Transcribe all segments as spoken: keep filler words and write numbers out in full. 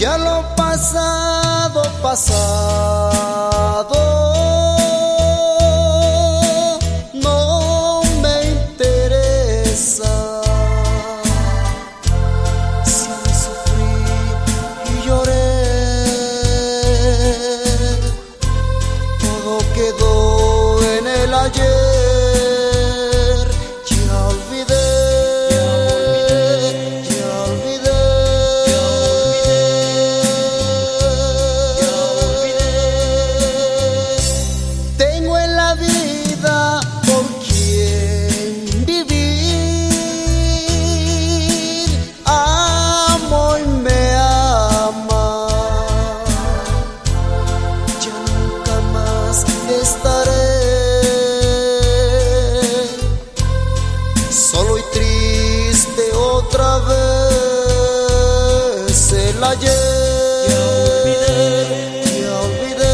Ya lo pasado, pasado, no me interesa. Si sufrí y lloré, todo quedó en el ayer. Ya olvidé, ya olvidé. Tengo en la vida por quien vivir, amo y me ama. Ya nunca más estaré solo y triste otra vez. El ayer Ya olvidé, ya olvidé.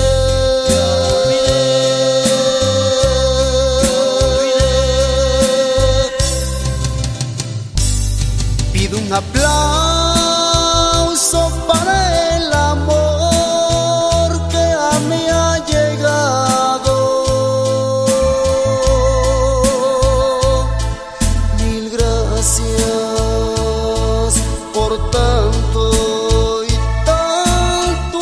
Pido un aplauso para el amor que a mí ha llegado. Mil gracias por tanto y tanto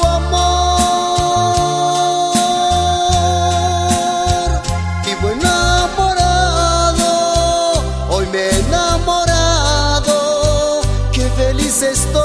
amor. Vivo enamorado, hoy me he enamorado. Qué feliz estoy.